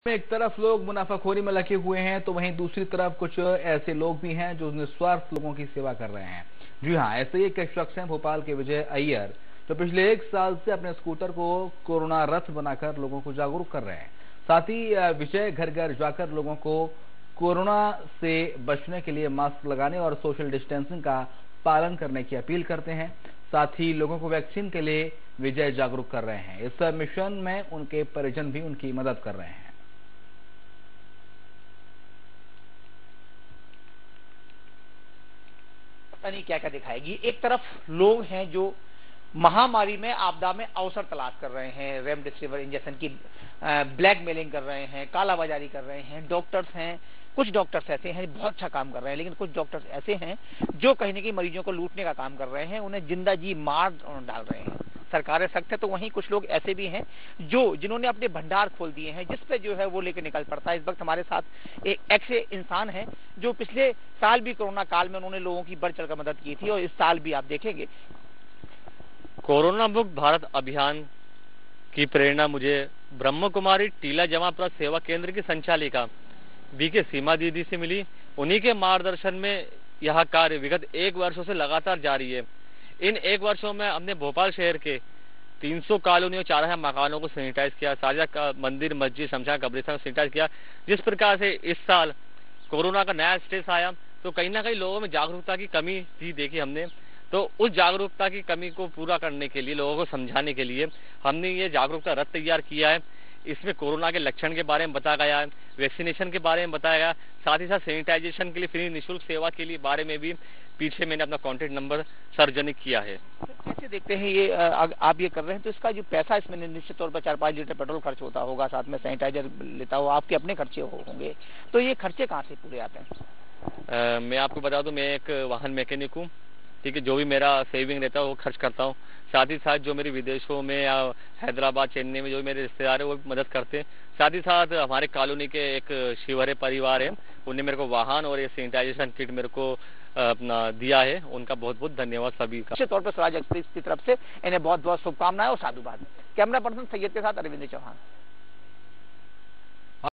एक तरफ लोग मुनाफाखोरी में लगे हुए हैं तो वहीं दूसरी तरफ कुछ ऐसे लोग भी हैं जो निस्वार्थ लोगों की सेवा कर रहे हैं। जी हां, ऐसे ही एक शख्स हैं भोपाल के विजय अय्यर, जो पिछले 1 साल से अपने स्कूटर को कोरोना रथ बनाकर लोगों को जागरूक कर रहे हैं। साथ ही विजय घर घर जाकर लोगों को कोरोना से बचने के लिए मास्क लगाने और सोशल डिस्टेंसिंग का पालन करने की अपील करते हैं। साथ ही लोगों को वैक्सीन के लिए विजय जागरूक कर रहे हैं। इस मिशन में उनके परिजन भी उनकी मदद कर रहे हैं। नहीं क्या क्या दिखाएगी। एक तरफ लोग हैं जो महामारी में आपदा में अवसर तलाश कर रहे हैं, रेमडेसिविर इंजेक्शन की ब्लैकमेलिंग कर रहे हैं, कालाबाजारी कर रहे हैं। डॉक्टर्स हैं, कुछ डॉक्टर्स ऐसे हैं बहुत अच्छा काम कर रहे हैं, लेकिन कुछ डॉक्टर्स ऐसे हैं जो कहीं न कहीं मरीजों को लूटने का काम कर रहे हैं, उन्हें जिंदा जी मार डाल रहे हैं। सरकारें सख्त है तो वहीं कुछ लोग ऐसे भी हैं जिन्होंने अपने भंडार खोल दिए हैं, जिस पे जो है वो लेकर निकल पड़ता है। इस वक्त हमारे साथ एक ऐसे इंसान है जो पिछले साल भी कोरोना काल में उन्होंने लोगों की बढ़ चढ़कर मदद की थी और इस साल भी आप देखेंगे। कोरोना मुक्त भारत अभियान की प्रेरणा मुझे ब्रह्म कुमारी टीला जमापुरा सेवा केंद्र की संचालिका बीके सीमा दीदी से मिली। उन्हीं के मार्गदर्शन में यह कार्य विगत 1 वर्षों से लगातार जारी है। इन 1 वर्षों में हमने भोपाल शहर के 300 कॉलोनियों 4 मकानों को सैनिटाइज किया, साझा का मंदिर मस्जिद शमशान कब्रिस्तान सैनिटाइज किया। जिस प्रकार से इस साल कोरोना का नया स्टेज आया तो कहीं ना कहीं लोगों में जागरूकता की कमी थी देखी हमने, तो उस जागरूकता की कमी को पूरा करने के लिए, लोगों को समझाने के लिए हमने ये जागरूकता रथ तैयार किया है। इसमें कोरोना के लक्षण के बारे में बताया गया है, वैक्सीनेशन के बारे में बताया गया, साथ ही साथ सैनिटाइजेशन के लिए फ्री निःशुल्क सेवा के लिए बारे में भी पीछे मैंने अपना कॉन्टेक्ट नंबर सार्वजनिक किया है। कैसे देखते हैं ये आप ये कर रहे हैं तो इसका जो पैसा इसमें निश्चित तौर पर 4-5 लीटर पेट्रोल खर्च होता होगा, साथ में सैनिटाइजर लेता हो, आपके अपने खर्चे होंगे, तो ये खर्चे कहाँ से पूरे आते हैं? मैं आपको बता दूं, मैं एक वाहन मैकेनिक हूँ, ठीक है। जो भी मेरा सेविंग रहता है वो खर्च करता हूँ। साथ ही साथ जो मेरे विदेशों में या हैदराबाद चेन्नई में जो मेरे रिश्तेदार है वो मदद करते हैं। साथ ही साथ हमारे कॉलोनी के एक शिवहरे परिवार है, उन्होंने मेरे को वाहन और ये सैनिटाइजेशन किट मेरे को अपना दिया है। उनका बहुत बहुत धन्यवाद सभी का। निश्चित तौर पर स्वराज एक्सप्रेस की तरफ से इन्हें बहुत बहुत शुभकामनाएं और साधुवाद। कैमरा पर्सन सैयद के साथ अरविंद चौहान।